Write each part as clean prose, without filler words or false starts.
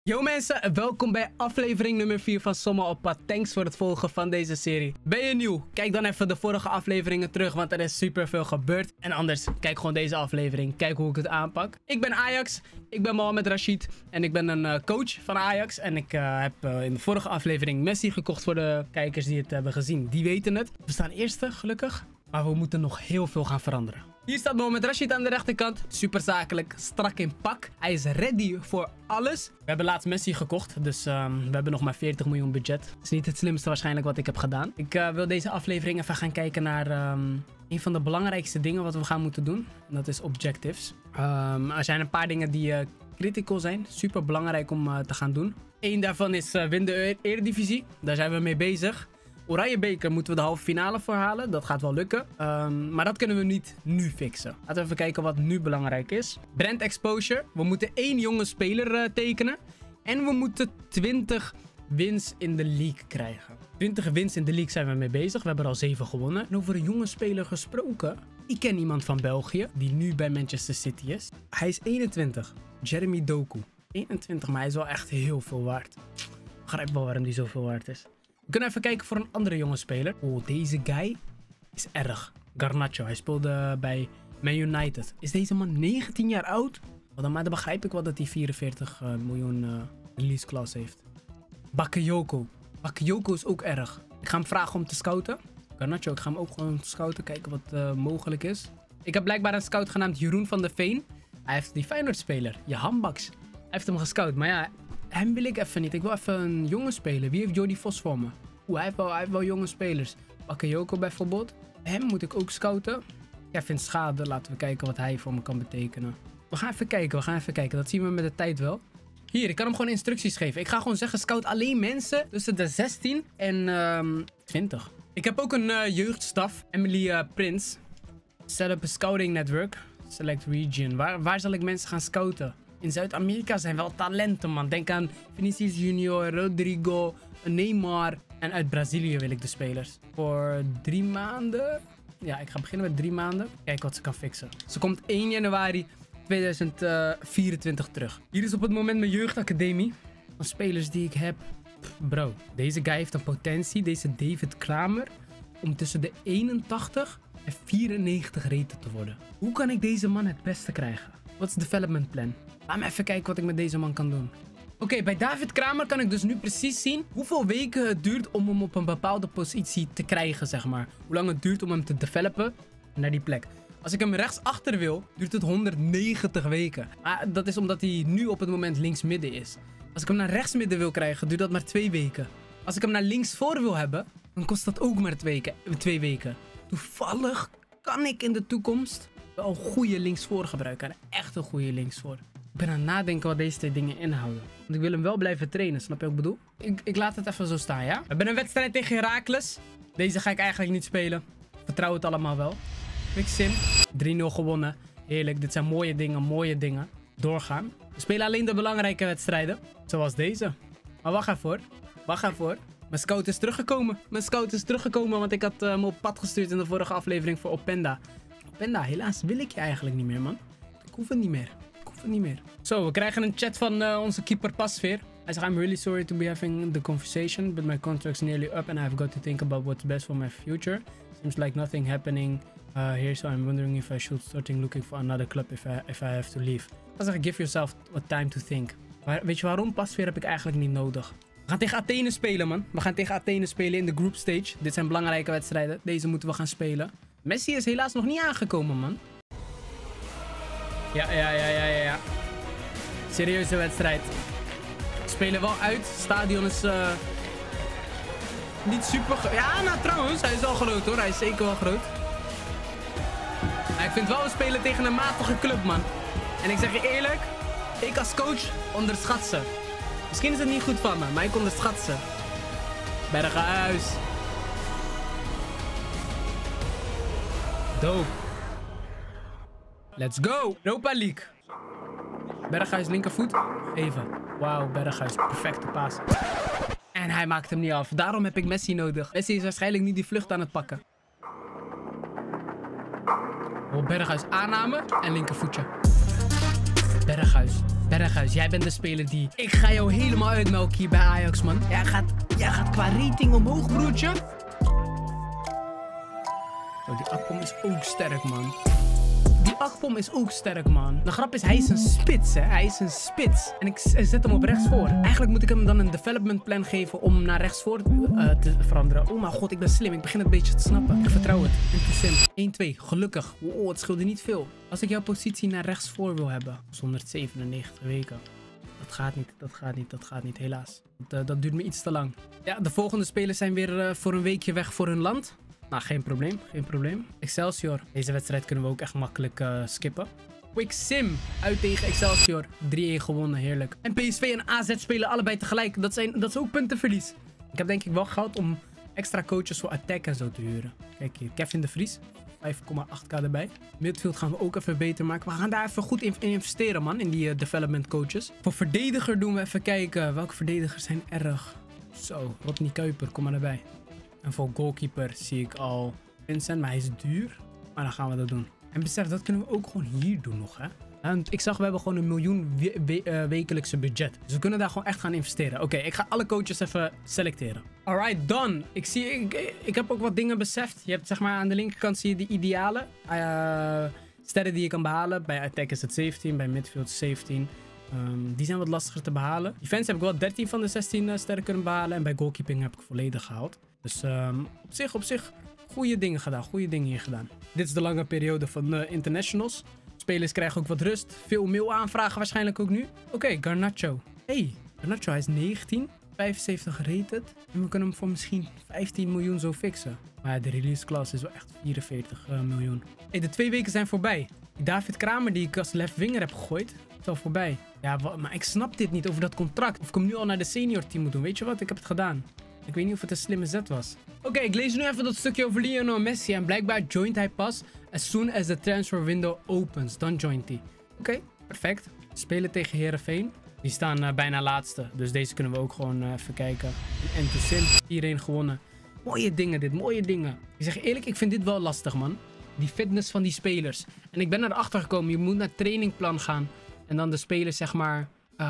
Yo mensen, welkom bij aflevering nummer 4 van Sommen op Pad. Thanks voor het volgen van deze serie. Ben je nieuw? Kijk dan even de vorige afleveringen terug, want er is super veel gebeurd. En anders, kijk gewoon deze aflevering. Kijk hoe ik het aanpak. Ik ben Ajax, ik ben Mohamed Rashid en ik ben een coach van Ajax. En ik heb in de vorige aflevering Messi gekocht voor de kijkers die het hebben gezien. Die weten het. We staan eerste, gelukkig. Maar we moeten nog heel veel gaan veranderen. Hier staat Mohamed Rashid aan de rechterkant. Super zakelijk, strak in pak. Hij is ready voor alles. We hebben laatst Messi gekocht, dus we hebben nog maar 40 miljoen budget. Dat is niet het slimste waarschijnlijk wat ik heb gedaan. Ik wil deze aflevering even gaan kijken naar een van de belangrijkste dingen wat we gaan moeten doen. En dat is objectives. Er zijn een paar dingen die critical zijn. Super belangrijk om te gaan doen. Eén daarvan is win de Eredivisie. Daar zijn we mee bezig. Oranje beker moeten we de halve finale voor halen. Dat gaat wel lukken. Maar dat kunnen we niet nu fixen. Laten we even kijken wat nu belangrijk is. Brand exposure. We moeten 1 jonge speler tekenen. En we moeten 20 wins in de league krijgen. 20 wins in de league zijn we mee bezig. We hebben er al 7 gewonnen. En over een jonge speler gesproken. Ik ken iemand van België die nu bij Manchester City is. Hij is 21. Jeremy Doku. 21, maar hij is wel echt heel veel waard. Ik begrijp wel waarom hij zoveel waard is. We kunnen even kijken voor een andere jonge speler. Oh, deze guy is erg. Garnacho. Hij speelde bij Man United. Is deze man 19 jaar oud? Maar dan begrijp ik wel dat hij 44 miljoen release clause heeft. Bakayoko. Bakayoko is ook erg. Ik ga hem vragen om te scouten. Garnacho, ik ga hem ook gewoon scouten. Kijken wat mogelijk is. Ik heb blijkbaar een scout genaamd Jeroen van der Veen. Hij heeft die Feyenoord-speler. Jahan Baks. Hij heeft hem gescout. Maar ja, hem wil ik even niet. Ik wil even een jonge speler. Wie heeft Jordi Vos voor me? Hij heeft wel jonge spelers. Bakayoko bijvoorbeeld. Hem moet ik ook scouten. Kevin Schade. Laten we kijken wat hij voor me kan betekenen. We gaan even kijken. Dat zien we met de tijd wel. Hier, ik kan hem gewoon instructies geven. Ik ga gewoon zeggen, scout alleen mensen tussen de 16 en 20. Ik heb ook een jeugdstaf. Emily Prins. Set up a scouting network. Select region. Waar zal ik mensen gaan scouten? In Zuid-Amerika zijn wel talenten, man. Denk aan Vinicius Junior, Rodrigo, Neymar. En uit Brazilië wil ik de spelers. Voor 3 maanden. Ja, ik ga beginnen met 3 maanden. Kijken wat ze kan fixen. Ze komt 1 januari 2024 terug. Hier is op het moment mijn jeugdacademie. Van spelers die ik heb. Bro, deze guy heeft een potentie. Deze David Kramer. Om tussen de 81 en 94 rated te worden. Hoe kan ik deze man het beste krijgen? Wat is het development plan? Laat me even kijken wat ik met deze man kan doen. Oké, bij David Kramer kan ik dus nu precies zien hoeveel weken het duurt om hem op een bepaalde positie te krijgen, zeg maar. Hoe lang het duurt om hem te developen naar die plek. Als ik hem rechtsachter wil, duurt het 190 weken. Maar dat is omdat hij nu op het moment linksmidden is. Als ik hem naar rechtsmidden wil krijgen, duurt dat maar 2 weken. Als ik hem naar linksvoor wil hebben, dan kost dat ook maar 2 weken. Toevallig kan ik in de toekomst wel een goede linksvoor gebruiken. Echt een goede linksvoor. Ik ben aan het nadenken wat deze 2 dingen inhouden. Want ik wil hem wel blijven trainen, snap je wat ik bedoel? Ik laat het even zo staan, ja? We hebben een wedstrijd tegen Heracles. Deze ga ik eigenlijk niet spelen. Vertrouw het allemaal wel. Quick sim. 3-0 gewonnen. Heerlijk, dit zijn mooie dingen. Doorgaan. We spelen alleen de belangrijke wedstrijden. Zoals deze. Maar wacht even. Mijn scout is teruggekomen. Want ik had hem op pad gestuurd in de vorige aflevering voor Openda. Openda, helaas wil ik je eigenlijk niet meer, man. Ik hoef het niet meer. Zo, we krijgen een chat van onze keeper Pasveer. Hij zegt, I'm really sorry to be having the conversation, but my contract's nearly up and I've got to think about what's best for my future. Seems like nothing happening here, so I'm wondering if I should starting looking for another club if I have to leave. Dan zeg ik, give yourself what time to think. Maar weet je waarom? Pasveer heb ik eigenlijk niet nodig. We gaan tegen Athene spelen, man. We gaan tegen Athene spelen in de group stage. Dit zijn belangrijke wedstrijden. Deze moeten we gaan spelen. Messi is helaas nog niet aangekomen, man. Ja. Serieuze wedstrijd. We spelen wel uit. Het stadion is niet super... Ja, nou trouwens. Hij is wel groot, hoor. Hij is zeker wel groot. Maar ik vind wel, we spelen tegen een matige club, man. En ik zeg je eerlijk. Ik als coach onderschat ze. Misschien is het niet goed van me, maar ik onderschat ze. Berghuis. Dope. Let's go. Europa League. Berghuis linkervoet. Even. Wauw, Berghuis. Perfecte paas. En hij maakt hem niet af. Daarom heb ik Messi nodig. Messi is waarschijnlijk niet die vlucht aan het pakken. Oh, Berghuis aanname en linkervoetje. Berghuis. Berghuis, jij bent de speler die... Ik ga jou helemaal uitmelken hier bij Ajax, man. Jij gaat qua rating omhoog, broertje. Oh, die Akpom is ook sterk, man. Die Akpom is ook sterk, man. De grap is, hij is een spits, hè. Hij is een spits. En ik zet hem op rechtsvoor. Eigenlijk moet ik hem dan een development plan geven om naar rechtsvoor te veranderen. Oh mijn god, ik ben slim. Ik begin het een beetje te snappen. Ik vertrouw het. Sim. 1-2. Gelukkig. Wow, het scheelde niet veel. Als ik jouw positie naar rechtsvoor wil hebben. 197 weken. Dat gaat niet, helaas. Dat duurt me iets te lang. Ja, de volgende spelers zijn weer voor een weekje weg voor hun land. Nou, geen probleem. Excelsior. Deze wedstrijd kunnen we ook echt makkelijk skippen. Quick Sim uit tegen Excelsior. 3-1 gewonnen, heerlijk. En PSV en AZ spelen allebei tegelijk. Dat is ook puntenverlies. Ik heb denk ik wel geld om extra coaches voor attack en zo te huren. Kijk hier, Kevin de Vries. 5,8k erbij. Midfield gaan we ook even beter maken. We gaan daar even goed in investeren, man. In die development coaches. Voor verdediger doen we even kijken. Welke verdedigers zijn erg? Zo, Rodney Kuiper, kom maar erbij. En voor goalkeeper zie ik al Vincent, maar hij is duur. Maar dan gaan we dat doen. En besef, dat kunnen we ook gewoon hier doen nog, hè. En ik zag, we hebben gewoon 1 miljoen wekelijkse budget. Dus we kunnen daar gewoon echt gaan investeren. Oké, ik ga alle coaches even selecteren. Alright, done. Ik heb ook wat dingen beseft. Je hebt zeg maar aan de linkerkant zie je de idealen. Sterren die je kan behalen. Bij attack is het 17, bij midfield 17. Die zijn wat lastiger te behalen. Defense heb ik wel 13 van de 16 sterren kunnen behalen. En bij goalkeeping heb ik volledig gehaald. Dus op zich goede dingen gedaan. Goede dingen hier gedaan. Dit is de lange periode van internationals. Spelers krijgen ook wat rust. Veel mail aanvragen waarschijnlijk ook nu. Oké, Garnacho. Hey, Garnacho, hij is 19. 75 rated. En we kunnen hem voor misschien 15 miljoen zo fixen. Maar de release class is wel echt 44 miljoen. Hey, de 2 weken zijn voorbij. Die David Kramer die ik als left winger heb gegooid, is al voorbij. Ja, maar ik snap dit niet over dat contract. Of ik hem nu al naar de senior team moet doen. Weet je wat? Ik heb het gedaan. Ik weet niet of het een slimme zet was. Oké, ik lees nu even dat stukje over Lionel Messi. En blijkbaar joint hij pas as soon as the transfer window opens. Dan joint hij. Oké, perfect. Spelen tegen Heerenveen. Die staan bijna laatste. Dus deze kunnen we ook gewoon even kijken. En to Sim. 4-1 gewonnen. Mooie dingen dit, mooie dingen. Ik zeg eerlijk, ik vind dit wel lastig, man. Die fitness van die spelers. En ik ben erachter gekomen, je moet naar trainingplan gaan. En dan de spelers, zeg maar,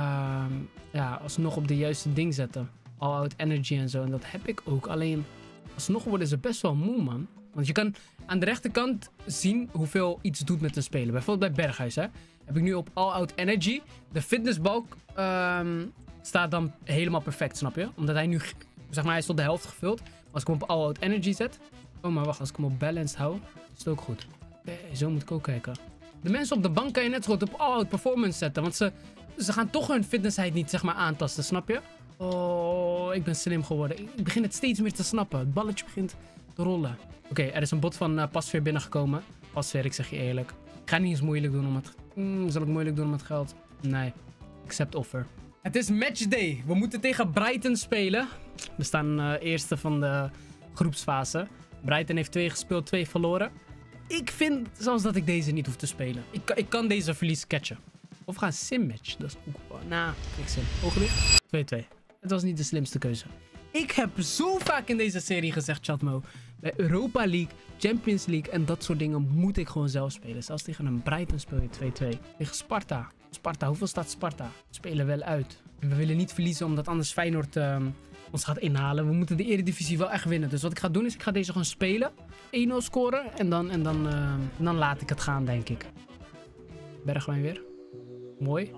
ja, alsnog op de juiste ding zetten. All-out energy en zo. En dat heb ik ook. Alleen, alsnog worden ze best wel moe, man. Want je kan aan de rechterkant zien hoeveel iets doet met een speler. Bijvoorbeeld bij Berghuis, hè. Heb ik nu op all-out energy. De fitnessbalk staat dan helemaal perfect, snap je? Omdat hij nu, zeg maar, hij is tot de helft gevuld. Als ik hem op all-out energy zet. Oh, maar wacht. Als ik hem op balanced hou, is het ook goed. Okay, zo moet ik ook kijken. De mensen op de bank kan je net zo goed op all-out performance zetten. Want ze gaan toch hun fitnessheid niet, zeg maar, aantasten, snap je? Oh, ik ben slim geworden. Ik begin het steeds meer te snappen. Het balletje begint te rollen. Oké, er is een bot van Pasveer binnengekomen. Pasveer, ik zeg je eerlijk. Ik ga niet eens moeilijk doen om het... zal ik moeilijk doen om het geld? Nee. Accept offer. Het is matchday. We moeten tegen Brighton spelen. We staan eerste van de groepsfase. Brighton heeft 2 gespeeld, 2 verloren. Ik vind zelfs dat ik deze niet hoef te spelen. Ik kan deze verlies catchen. Of gaan sim-match. Dat is ook... Nou, ik sim. Ooggewicht. 2-2. Het was niet de slimste keuze. Ik heb zo vaak in deze serie gezegd, Chatmo. Bij Europa League, Champions League en dat soort dingen moet ik gewoon zelf spelen. Zelfs tegen een Brighton speel je 2-2. Tegen Sparta. Sparta, hoeveel staat Sparta? We spelen wel uit. En we willen niet verliezen omdat anders Feyenoord ons gaat inhalen. We moeten de Eredivisie wel echt winnen. Dus wat ik ga doen is, ik ga deze gewoon spelen. 1-0 scoren en dan laat ik het gaan, denk ik. Bergwijn weer. Mooi.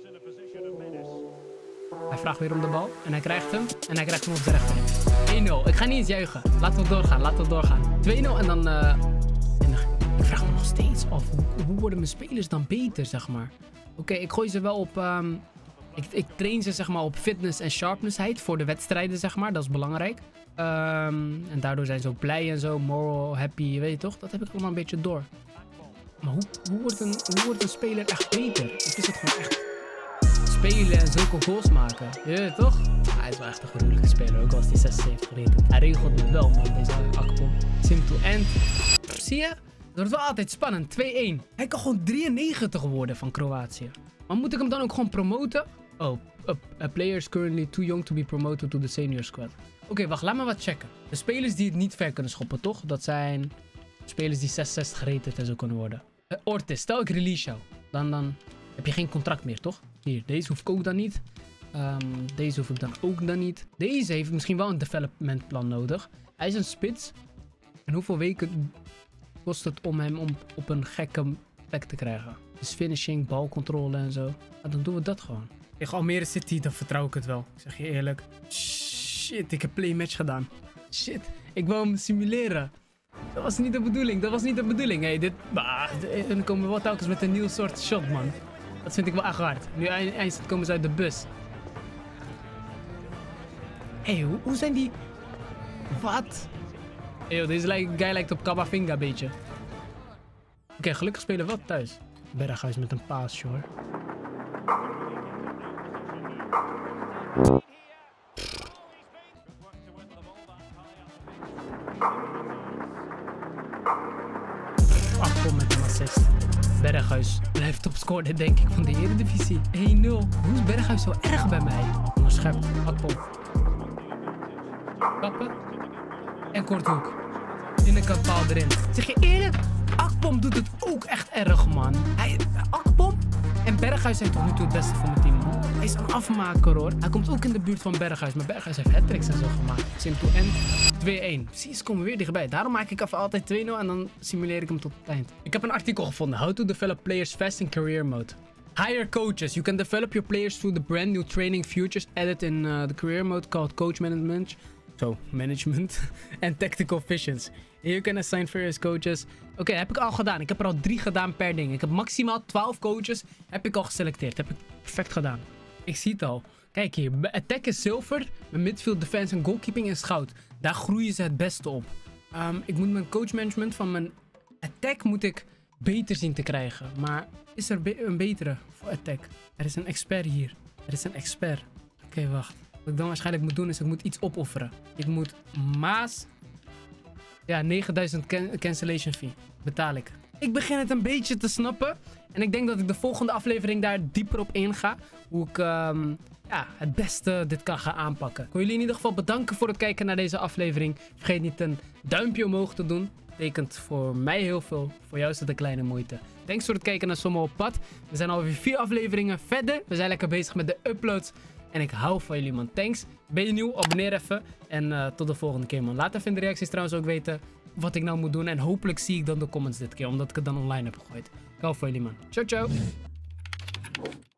Hij vraagt weer om de bal. En hij krijgt hem. En hij krijgt hem op de rechter. 1-0. Ik ga niet eens juichen. Laten we doorgaan. 2-0 en dan... ik vraag me nog steeds af. Hoe worden mijn spelers dan beter, zeg maar? Oké, ik gooi ze wel op... Ik train ze, zeg maar, op fitness en sharpnessheid. Voor de wedstrijden, zeg maar. Dat is belangrijk. En daardoor zijn ze ook blij en zo. Moral, happy, weet je toch? Dat heb ik allemaal een beetje door. Maar hoe wordt een speler echt beter? Of is het gewoon echt... spelen en zulke goals maken. Je weet toch? Hij is wel echt een gruwelijke speler. Ook als hij 76 gereden. Hij regelt me wel, man. Deze Akpom. Sim to end. Zie je? Het wordt wel altijd spannend. 2-1. Hij kan gewoon 93 worden van Kroatië. Maar moet ik hem dan ook gewoon promoten? Oh, a player is currently too young to be promoted to the senior squad. Oké, wacht. Laat me wat checken. De spelers die het niet ver kunnen schoppen, toch? Dat zijn spelers die 66 gereden en zo kunnen worden. Ortiz, stel ik release jou. Dan heb je geen contract meer, toch? Hier, deze hoef ik ook dan niet. Deze hoef ik dan ook dan niet. Deze heeft misschien wel een development plan nodig. Hij is een spits. En hoeveel weken kost het om hem op een gekke plek te krijgen? Dus finishing, balcontrole en zo. Nou, dan doen we dat gewoon. Tegen Almere City, dan vertrouw ik het wel. Ik zeg je eerlijk. Shit, ik heb playmatch gedaan. Shit, ik wou hem simuleren. Dat was niet de bedoeling, dat was niet de bedoeling. Hey, dit... dan komen we wel telkens met een nieuw soort shot, man. Dat vind ik wel echt hard. Nu eindelijk komen ze uit de bus. Hé, hoe zijn die... Wat? Hey, deze guy lijkt op Camavinga een beetje. Oké, gelukkig spelen we wel thuis. Berghuis met een paasje, hoor. Akpom met een assist. Berghuis blijft topscorer, denk ik, van de Eredivisie. 1-0. Hoe is Berghuis zo erg bij mij? Onderschept. Akpom. Kappen. En korthoek. Binnenkant paal erin. Zeg je eerlijk? Akpom doet het ook echt erg, man. Akpom en Berghuis zijn tot nu toe het beste van mijn team, man. Hij is een afmaker, hoor. Hij komt ook in de buurt van Berghuis. Maar Berghuis heeft hat-tricks en zo gemaakt. Sim to end. 2-1. Precies, komen we weer dichtbij. Daarom maak ik even altijd 2-0 en dan simuleer ik hem tot het eind. Ik heb een artikel gevonden. How to develop players fast in career mode. Hire coaches. You can develop your players through the brand new training features added in the career mode called coach management. Management en tactical visions. You can assign various coaches. Oké, heb ik al gedaan. Ik heb er al 3 gedaan per ding. Ik heb maximaal 12 coaches. Heb ik al geselecteerd. Heb ik perfect gedaan. Ik zie het al. Kijk hier. Attack is zilver. Mijn midfield, defense en goalkeeping is goud. Daar groeien ze het beste op. Ik moet mijn coach management van mijn attack moet ik beter zien te krijgen. Maar is er een betere voor attack? Er is een expert hier. Er is een expert. Oké, wacht. Wat ik dan waarschijnlijk moet doen is ik moet iets opofferen. Ik moet Maas... Ja, 9000 cancellation fee. Betaal ik. Ik begin het een beetje te snappen. En ik denk dat ik de volgende aflevering daar dieper op inga. Hoe ik het beste dit kan gaan aanpakken. Ik wil jullie in ieder geval bedanken voor het kijken naar deze aflevering. Vergeet niet een duimpje omhoog te doen. Betekent voor mij heel veel. Voor jou is het een kleine moeite. Thanks voor het kijken naar Sommo op Pad. We zijn alweer 4 afleveringen verder. We zijn lekker bezig met de uploads. En ik hou van jullie, man. Thanks. Ben je nieuw? Abonneer even. En tot de volgende keer, man. Laat even in de reacties trouwens ook weten wat ik nou moet doen. En hopelijk zie ik dan de comments dit keer. Omdat ik het dan online heb gegooid. Ik hou van jullie, man. Ciao, ciao.